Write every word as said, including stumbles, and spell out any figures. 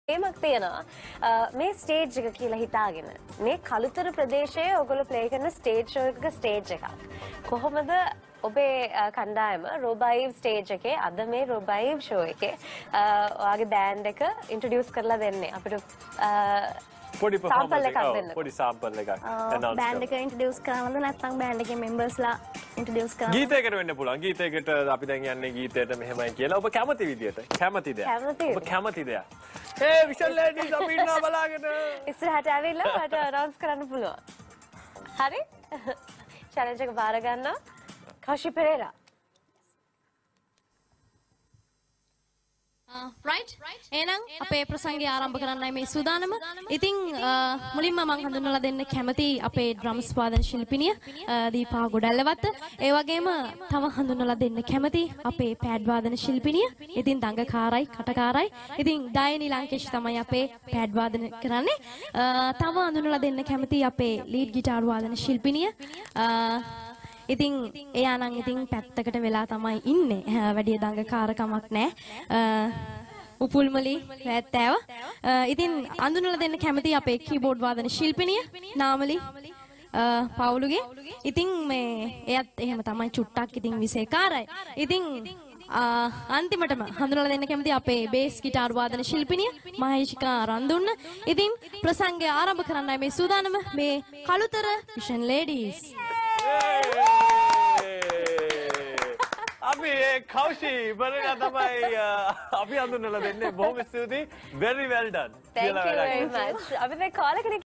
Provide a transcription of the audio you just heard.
ඒමක් තියෙනවා මේ ස්ටේජ් එක කියලා හිතාගෙන මේ කළුතර ප්‍රදේශයේ ඔයගොල්ලෝ ප්ලේ කරන ස්ටේජ් ෂෝ එකක ස්ටේජ් එකක් කොහොමද ඔබේ කණ්ඩායම රොබයිව් ස්ටේජ් එකේ අද මේ රොබයිව් ෂෝ එකේ ඔයාගේ බෑන්ඩ් එක ඉන්ට්‍රොඩියුස් කරලා දෙන්නේ අපිට පොඩි සාම්පල් එකක් දෙන්න පොඩි සාම්පල් එකක් announce බෑන්ඩ් එක ඉන්ට්‍රොඩියුස් කරනවද නැත්නම් බෑන්ඩ් එකේ මෙම්බර්ස්ලා ඉන්ට්‍රොඩියුස් කරනවද ගීතයකට වෙන්න පුළුවන් ගීතයකට අපි දැන් යන්නේ ගීතයට මෙහෙමයි කියලා ඔබ කැමති විදියට කැමති දෙයක් ඔබ කැමති දෙයක් ඒ විශාල ලේඩිස් අපි ඉන්නවා බලාගෙන ඉස්සරහට ඇවිල්ලා මට අනවුන්ස් කරන්න පුළුවන් හරි චැලෙන්ජ් එක බාර ගන්න කෂි පෙරේරා රයිට් එහෙනම් අපේ ප්‍රසංගය ආරම්භ කරන්නයි මේ සූදානම. ඉතින් මුලින්ම මම හඳුන්වලා දෙන්න කැමති අපේ ඩ්‍රම්ස් වාදන ශිල්පිනිය දීපා ගොඩල්ලවත්ත. ඒ වගේම තව හඳුන්වලා දෙන්න කැමති අපේ පෑඩ් වාදන ශිල්පිනිය. ඉතින් දඟකාරයි, කටකාරයි. ඉතින් දයනි ලංකේෂ් තමයි අපේ පෑඩ් වාදන කරන්නේ. තව හඳුන්වලා දෙන්න කැමති අපේ ලීඩ් ගිටාර් වාදන ශිල්පිනිය. ඉතින් එයා නම් ඉතින් පැත්තකට වෙලා තමයි ඉන්නේ. වැඩි දඟකාරකමක් නැහැ. උපුල්මලි වැත්තෑව. ඉතින් අඳුනලා දෙන්න කැමති අපේ කීබෝඩ් වාදන ශිල්පිනිය නාමලි පවුලුගේ. ඉතින් මේ එයත් එහෙම තමයි චුට්ටක් ඉතින් විශේෂකාරයි. ඉතින් අන්තිමටම හඳුනලා දෙන්න කැමති අපේ බේස් ගිටාර් වාදන ශිල්පිනිය මහේෂිකා රන්දුන්න. ඉතින් ප්‍රසංගය ආරම්භ කරන්නයි මේ සූදානම මේ කළුතර විෂන් ලේඩීස්. අපි කෞෂි බලලා තමයි අපි හඳුන්වලා දෙන්නේ බොහොම ස්තුතියි very well done thank you very much අපි දැන් කාලෙකට